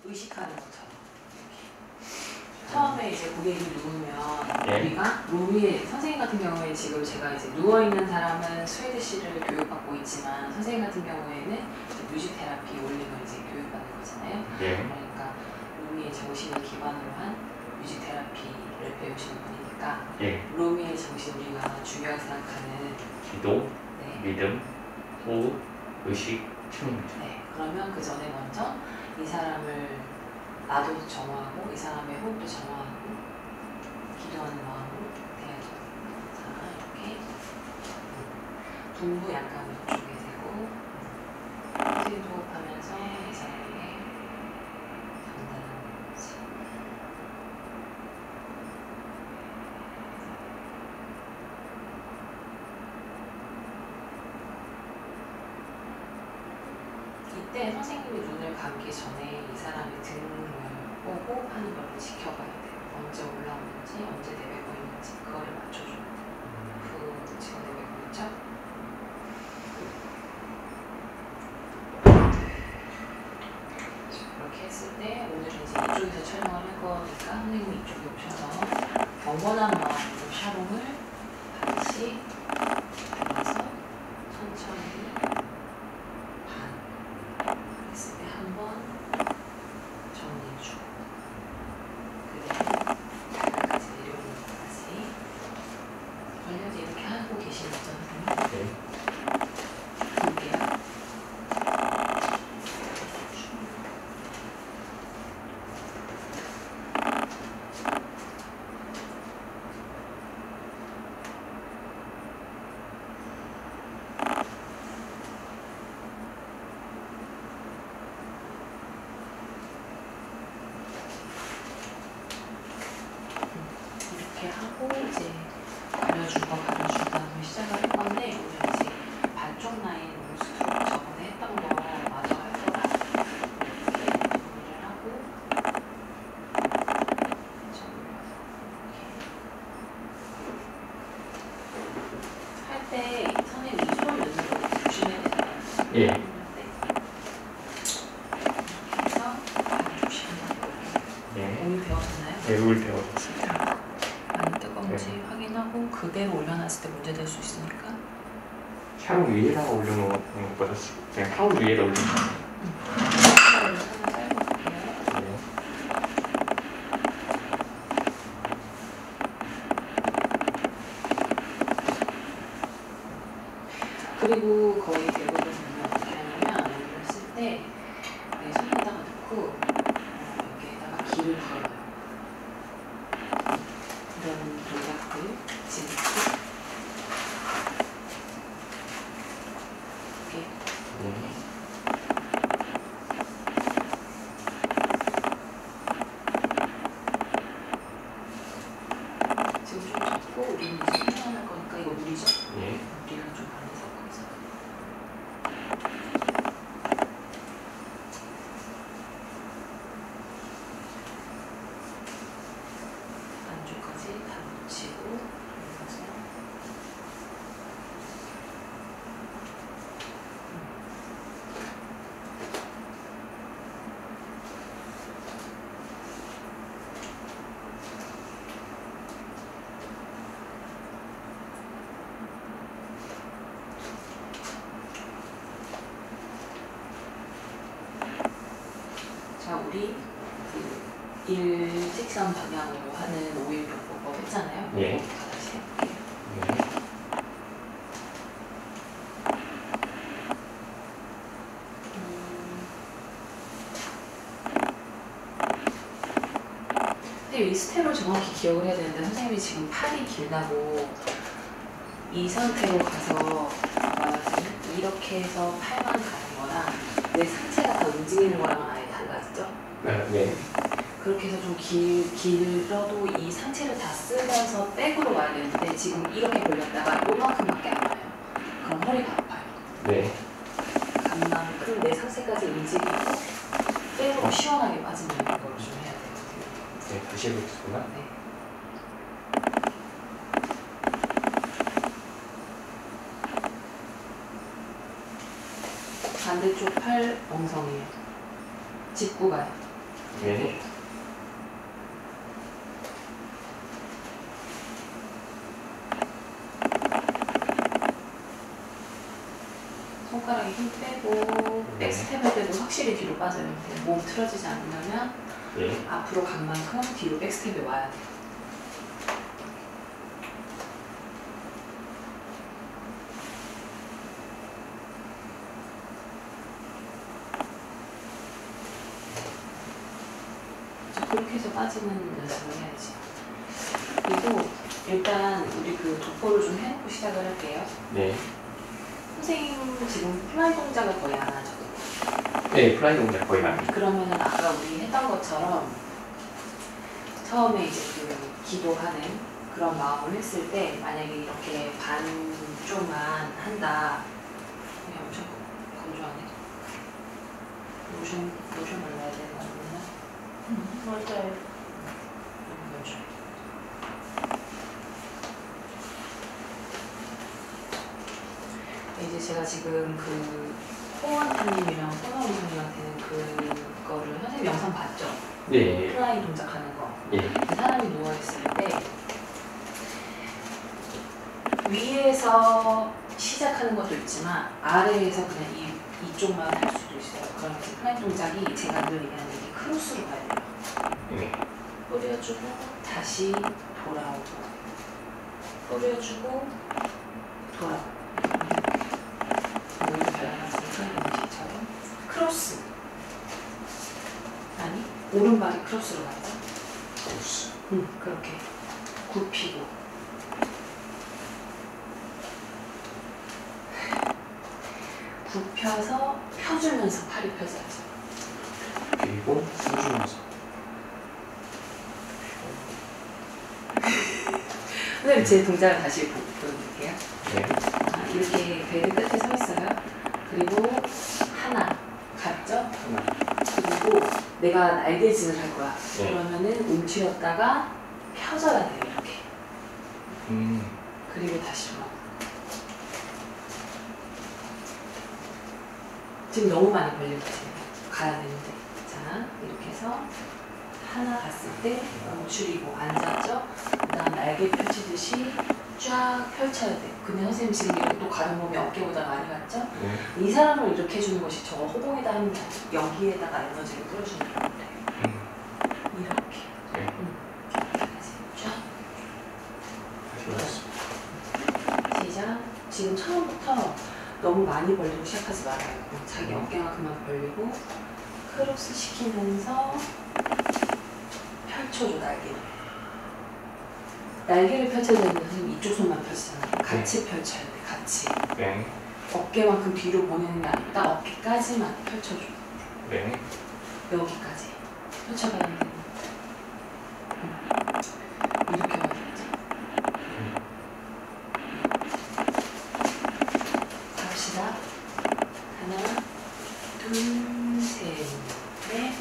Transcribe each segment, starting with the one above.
의식하는 것처럼. 처음에 이제 고개를 누우면 네. 우리가 룸이 선생님 같은 경우에 지금 제가 이제 누워 있는 사람은 스웨드시를 교육받고 있지만 선생님 같은 경우에는 이제 뮤직 테라피 올리는 이제 교육받는 거잖아요. 네. 그러니까 루미의 정신을 기반으로 한 뮤직 테라피를 배우시는 분이니까 예. 루미의 정신 우리가 중요하게 생각하는 기도, 네. 믿음, 호흡, 의식, 충. 네. 그러면 그 전에 먼저 이 사람을 나도 정화하고 이 사람의 호흡도 정화하고 기도하는 마음으로 대야죠. 자, 이렇게 둔부 약간 위쪽에 대고 호흡 호흡하면서 이 사람의 단단한 거지. 이때 선생님이 눈을 감기 전에 이 사람의 등을 보고 하는 걸 지켜봐야 돼요. 언제 올라오는지, 언제 내뱉고 있는지 그거를 맞춰줘야 돼요. 지금 내뱉고 있죠? 이렇게 했을 때 오늘은 이제 이쪽에서 촬영을 할 거니까 선생님이 이쪽에 오셔서 경건한 마음으로 샤롱을 반씩 발라서 천천히 반 했을 때 한 번 정리해주고 그대로 발끝까지 내려오는 것까지 원래도 이렇게 하고 계신 거죠, 선생님? 네. 볼게요. 이렇게 하고 이제 가려준 거 가려준 다음에 시작을 할 건데 오늘 이제 반쪽 라인 스트로크 저번에 했던 거 마저 할 거라 이렇게 정리를 하고 할 때 선생님 이 손 넣는 거 조심해야 되잖아요. 예. 이렇게 해서 조심하고 네. 오늘 배웠나요? 배울 배워졌습니다. 많이 뜨거운지 네. 확인하고 그대로 올려놨을 때 문제될 수 있으니까 샤롱 위에다가 올려놓는 것보다 그냥 타올 위에다 올리는 거예요. 네. 그리고 거의 대부분 보면 어떻게 하냐면 이걸 쓸 때 내 손에다가 넣고 여기에다가 기를 걸어요. 이런 동작들 지금 이렇게 네. 지금 좀 잡고 우리는 이제 표현할 거니까 이거 물이죠? 예. 물이랑 좀 많이 섞어서 안쪽까지 다 묻히고 그래서 자, 우리 일직선 방향으로 하는 5일 병법 했잖아요. 예. 다시 해볼게요. 네. 근데 이 스텝을 정확히 기억을 해야 되는데 선생님이 지금 팔이 길다고 이 상태로 가서 이렇게 해서 팔만 가는 거랑 내 상체가 다 움직이는 거랑은 아예 달라지죠? 네. 그렇게 해서 좀 길어도 이 상체를 다 쓰면서 백으로 와야 되는데 지금 이렇게 벌렸다가 요만큼밖에 안 와요. 그럼 허리가 아파요. 네. 간만큼 내 상체까지 움직이고 백으로 시원하게 빠지는 걸 좀 해야 돼요. 네. 다시 해보겠습니다. 네. 반대쪽 팔 엉성해요. 짚고 가요. 네. 손가락에 힘 빼고 백스텝 할 때도 확실히 뒤로 빠져요. 몸 틀어지지 않으려면 네. 앞으로 간 만큼 뒤로 백스텝에 와야 돼요. 그렇게 해서 빠지는 연습을 해야지. 그리고 일단 우리 그 도포를 좀 해놓고 시작을 할게요. 네. 선생님 지금 플라이 동작을 거의 안 하죠? 네, 플라이 동작 거의 안 해요. 그러면은 아까 우리 했던 것처럼 처음에 이제 그 기도하는 그런 마음을 했을 때 만약에 이렇게 반쪽만 한다. 엄청 건조하네. 로션 발라야 되는 거 아니면? 맞아요. 건조. 이제 제가 지금 그 호원님이랑 호원님한테는 그거를 선생님 영상 봤죠? 네. 플라이 동작하는 거. 예. 그 사람이 누워있을 때 위에서 시작하는 것도 있지만 아래에서 그냥 이쪽만 할 수도 있어요. 그럼 이제 플라이 동작이 제가 늘 얘기하는 게 크로스로 가야 돼요. 네. 뿌려주고 다시 돌아오고 뿌려주고 돌아오고 오히려 발라놨으니까 이런 크로스 아니 오른발이 크로스로 가죠. 크로스. 그렇게 굽히고 굽혀서 펴주면서 팔이 펴져야죠. 그리고 숨주면서. 선생님 제 동작을 다시 보여드릴게요. 네. 이렇게 베드 끝에 서 있어요. 그리고 하나 갔죠? 하나. 그리고 내가 날개짓을 할 거야. 네. 그러면은 움츠렸다가 펴져야 돼요. 이렇게. 그리고 다시 돌아. 지금 너무 많이 벌리고 있어요. 가야 되는데. 자, 이렇게 해서 하나 갔을 때 움츠리고 앉았죠? 그 다음 날개 펼치듯이 쫙 펼쳐야 돼요. 근데 선생님 지금 이렇게 또 가는 몸이 어깨보다 많이 갔죠? 네. 이 사람을 이렇게 해주는 것이 저 호봉에다 하는 게 아니라 여기에다가 에너지를 뿌려주는 거예요. 이렇게. 네. 쫙. 다시 시작. 지금 처음부터 너무 많이 벌리고 시작하지 말아요. 자기 어깨가 그만 벌리고 크로스 시키면서 펼쳐줘 날개를. 날개를 펼쳐야 되는데 선생님 이쪽 손만 펼치잖아요. 같이 펼쳐야 돼. 같이. 네. 어깨만큼 뒤로 보내는 게 아니라 딱 어깨까지만 펼쳐줘. 네. 여기까지 펼쳐봐야 돼. 이렇게 와야 되지. 갑시다. 하나, 둘, 셋, 넷.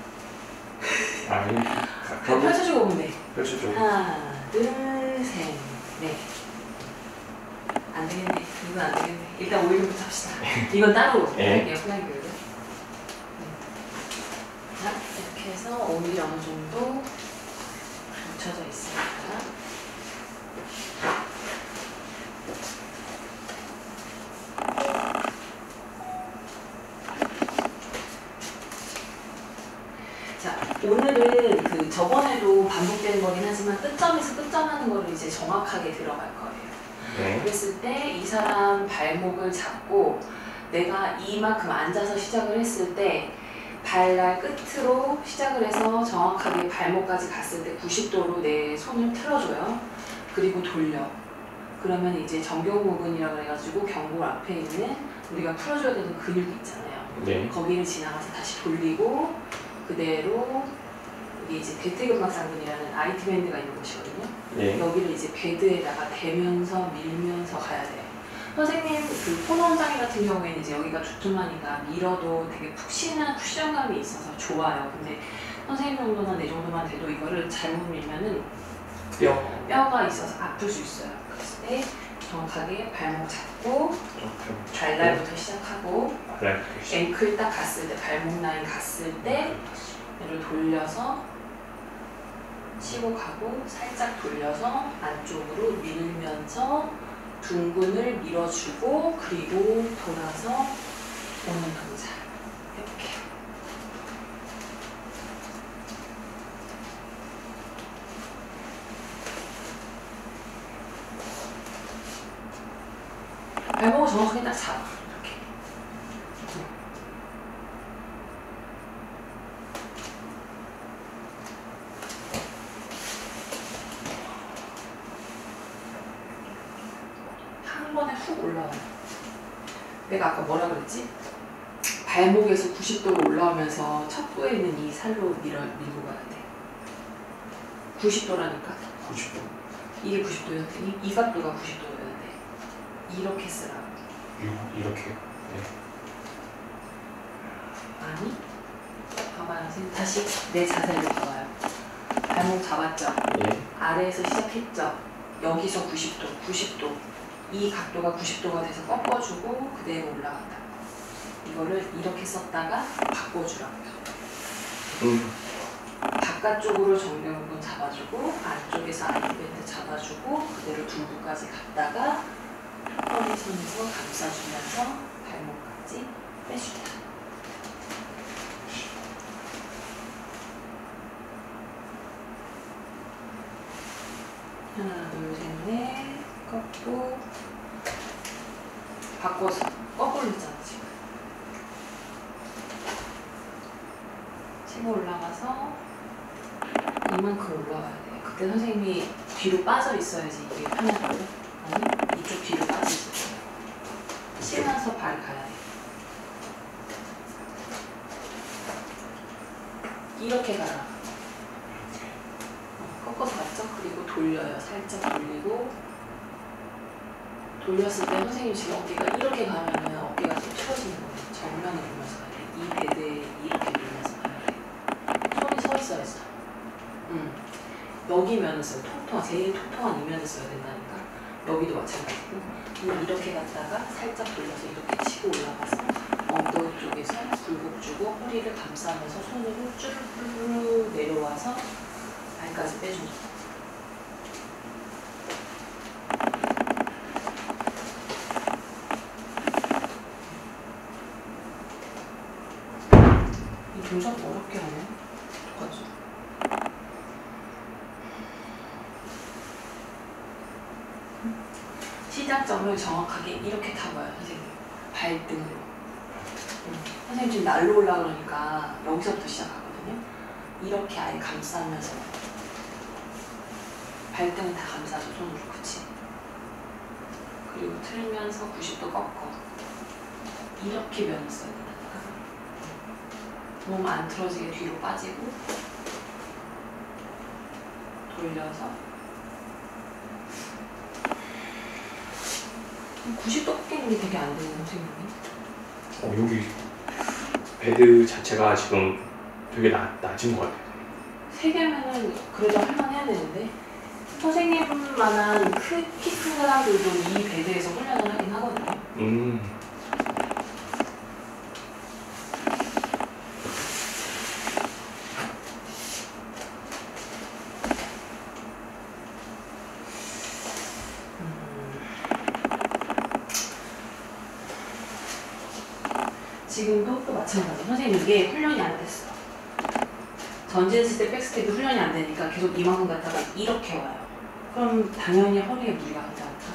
펼쳐주고 오면 돼. 펼쳐줘. 하나, 둘, 셋, 넷. 안 되겠네. 이건 안 되겠네. 일단 오일부터 합시다. 이건 따로 네. 할게요. 플라잉. 자, 이렇게 해서 오일 어느 정도 묻혀져 있으니까. 자, 오늘은 그 저번에도 반복되는 거긴 하지만 끝점에서 끝점하는 거를 이제 정확하게 들어갈 거예요. 네. 그랬을 때 이 사람 발목을 잡고 내가 이만큼 앉아서 시작을 했을 때 발날 끝으로 시작을 해서 정확하게 발목까지 갔을 때 90도로 내 손을 틀어줘요. 그리고 돌려. 그러면 이제 정경부근이라고 해가지고 경골 앞에 있는 우리가 풀어줘야 되는 근육이 있잖아요. 네. 거기를 지나가서 다시 돌리고 그대로 여기 이제 대퇴근막상근이라는 IT 밴드가 있는 곳이거든요. 네. 여기를 이제 베드에다가 대면서 밀면서 가야 돼요. 선생님 그 코너장애 같은 경우에는 이제 여기가 두툼하니까 밀어도 되게 푹신한 쿠션감이 있어서 좋아요. 근데 선생님 정도나 내 정도만 돼도 이거를 잘못 밀면은 뼈가 있어서 아플 수 있어요. 그랬을 때 정확하게 발목 잡고 발날부터 시작하고 앵클 딱 갔을 때 발목 라인 갔을 때 얘를 돌려서 치고 가고 살짝 돌려서 안쪽으로 밀면서 둥근을 밀어주고 그리고 돌아서 오는 동작. 이렇게. 발목을 정확하게 딱 잡아. 이렇게. 한 번에 훅 올라와요. 내가 아까 뭐라 그랬지? 발목에서 90도로 올라오면서 척도에 있는 이 살로 밀고 가야 돼. 90도라니까. 90도. 이게 90도였더니 이 각도가 90도여야 돼. 이렇게 쓰라고. 이렇게. 네. 아니? 봐봐요. 선생님. 다시 내 자세로 봐봐요. 발목 잡았죠? 예. 아래에서 시작했죠? 여기서 90도, 90도. 이 각도가 90도가 돼서 꺾어주고 그대로 올라간다. 이거를 이렇게 썼다가 바꿔주라고요. 바깥쪽으로 정면근 잡아주고 안쪽에서 아이밴드 잡아주고 그대로 둥근까지 갔다가 허리선에서 감싸주면서 발목까지 빼준다. 하나, 둘, 셋, 넷. 꺾고 바꿔서 거꾸로 했잖아 지금. 치고 올라가서 이만큼 올라가야 돼. 그때 선생님이 뒤로 빠져 있어야지 이게 편하거든. 아니 이쪽 뒤로 빠져 있어. 치면서 발이 가야 돼. 이렇게 가라. 꺾어서 갔죠? 그리고 돌려요. 살짝 돌리고 돌렸을 때 선생님 지금 어깨가 이렇게 가면은 어깨가 좀 틀어지는 거예요. 정면을 보면서 가야 돼. 이 베드에 이렇게 밀면서 가야 돼. 손이 서 있어야지. 여기면은 써요. 제일 통통한 이면을 써야 된다니까. 여기도 마찬가지고. 이렇게 갔다가 살짝 돌려서 이렇게 치고 올라가서 엉덩이 쪽에서 굴곡 주고 허리를 감싸면서 손으로 쭈르르 내려와서 발까지 빼줍니다. 동작 어렵게 하네. 어떡하지? 시작점을 정확하게 이렇게 타봐요, 선생님. 발등으로. 선생님 지금 날로 올라 그러니까 여기서부터 시작하거든요. 이렇게 아예 감싸면서 발등은 다 감싸줘, 손으로. 그치? 그리고 틀면서 90도 꺾어. 이렇게 면을 써야 된다. 몸 안 틀어지게 뒤로 빠지고 돌려서 90도 꺾이는 게 되게 안 되는 선생님이. 여기 베드 자체가 지금 되게 낮은 것 같아요. 3개면은 그래도 할만해야 되는데 선생님만한 키 큰 사람들도 이 베드에서 훈련을 하긴 하거든요. 지금도 또 마찬가지. 선생님 이게 훈련이 안 됐어. 전진 스텝, 백 스텝이 훈련이 안 되니까 계속 이만큼 갔다가 이렇게 와요. 그럼 당연히 허리에 무리가 간다니까.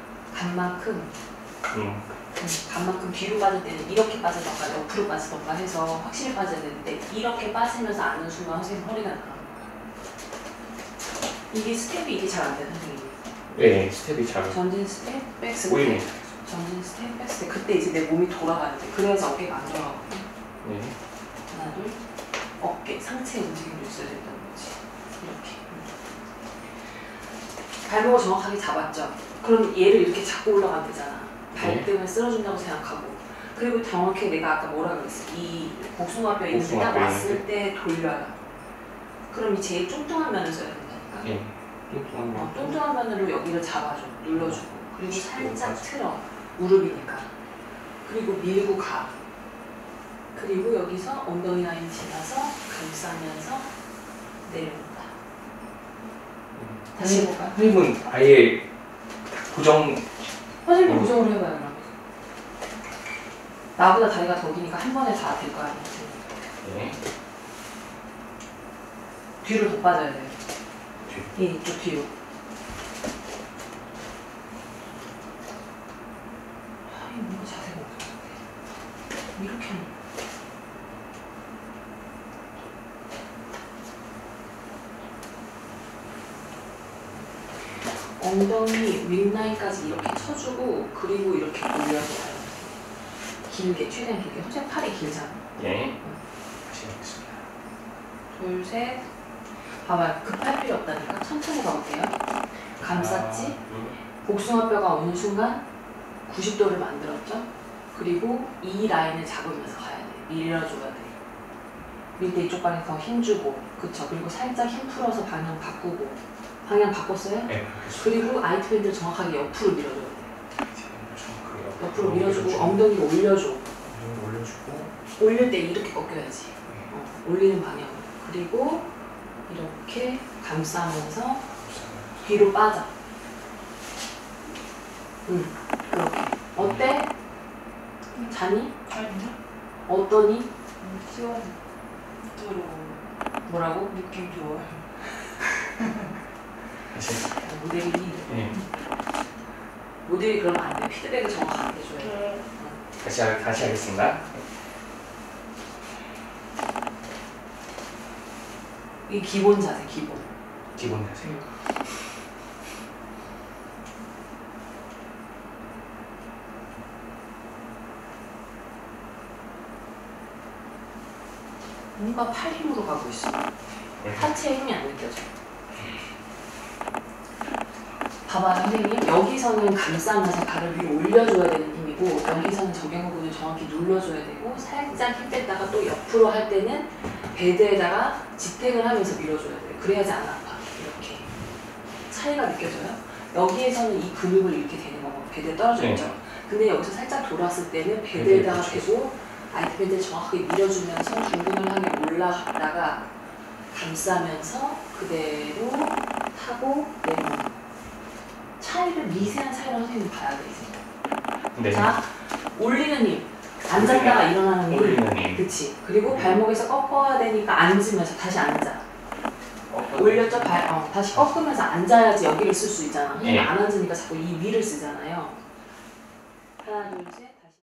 간만큼 뒤로 빠질 때는 이렇게 빠지던가 옆으로 빠지던가 해서 확실히 빠져야 되는데 이렇게 빠지면서 아는 순간 선생님 허리가 나가는 거야. 이게 스텝이 이게 잘 안 돼, 선생님. 네, 스텝이 잘 전진 스텝, 백 스텝. 보이네. 전진 스텝, 백 스텝. 그때 이제 내 몸이 돌아가야 돼. 그래야지 어깨가 안 돌아가거든. 네. 하나, 둘. 어깨, 상체 움직임도 있어야 된다는 거지. 이렇게. 발목을 정확하게 잡았죠. 그럼 얘를 이렇게 잡고 올라가면 되잖아. 발등을 쓸어준다고 생각하고. 그리고 정확히 내가 아까 뭐라 그랬어? 이 복숭아뼈 있는 데 딱 왔을 때 돌려요. 그럼 이 제일 뚱뚱한 면을 써야 된다니까. 네. 뚱뚱한 면으로 여기를 잡아줘. 눌러주고. 그리고 살짝 틀어. 무릎이니까. 그리고 밀고 가. 그리고 여기서 엉덩이 라인 지나서 감싸면서 내려온다. 다시 해볼까요? 선생님은 아예 고정 선생님 고정으로 해봐요. 그럼. 나보다 다리가 더 기니까 한 번에 다 될 거 아니에요. 네. 뒤로 더 빠져야 돼요. 뒤로. 이쪽 뒤로. 아, 이거 뭔가 자세가 없어. 이렇게 하는 거야. 엉덩이 윗라인까지 이렇게 쳐주고 그리고 이렇게 올려서 가요. 길게, 최대한 길게. 선생님 팔이 길잖아. 예. 다시 해보겠습니다. 둘, 셋. 봐봐요. 급할 필요 없다니까. 천천히 가볼게요. 감쌌지? 복숭아뼈가 오는 순간 90도를 만들었죠? 그리고 이 라인을 잡으면서 가야 돼. 밀어줘야 돼. 밀 때 이쪽 방에 더 힘주고, 그쵸? 그리고 살짝 힘 풀어서 방향 바꾸고. 방향 바꿨어요? 네. 그리고 아이트 밴드를 정확하게 옆으로 밀어줘야 돼. 정확하게 옆으로 밀어주고 엉덩이를 올려줘. 엉덩이 올려주고 올릴 때 이렇게 꺾여야지. 올리는 방향으로. 그리고 이렇게 감싸면서 뒤로 빠져. 그렇게. 어때? 자니? 아니요? 어떠니? 시원. 부드러워. 뭐라고? 느낌 좋아요. 다시. 모델이 예. 모델이 그러면 안 돼. 피드백을 정확하게 해줘야 돼. 네. 다시 하겠습니다. 이게 기본 자세, 기본. 기본 자세. 뭔가 팔 힘으로 가고 있어. 하체에 힘이 안 느껴져. 봐봐요, 선생님. 여기서는 감싸면서 발을 위로 올려줘야 되는 힘이고 여기서는 정경부근을 정확히 눌러줘야 되고 살짝 힘 뺐다가 또 옆으로 할 때는 베드에다가 지탱을 하면서 밀어줘야 돼요. 그래야지 안 아파. 이렇게. 차이가 느껴져요? 여기에서는 이 근육을 이렇게 대는 거고 베드에 떨어져 있죠? 네. 근데 여기서 살짝 돌았을 때는 베드에다가 그렇죠. 대고 아이트 밴드를 정확하게 밀어주면서 중근을 하게 올라갔다가 감싸면서 그대로 타고 내려오는 거. 차이를 미세한 차이를 선생님 봐야 돼 이제. 네. 자, 올리는 힘. 앉았다가 일어나는 힘. 올리는 힘. 그치. 그리고 발목에서 꺾어야 되니까 앉으면서 다시 앉아. 올렸죠? 다시 꺾으면서 앉아야지 여기를 쓸 수 있잖아. 힘 네. 안 앉으니까 자꾸 이 위를 쓰잖아요. 하나, 둘, 셋.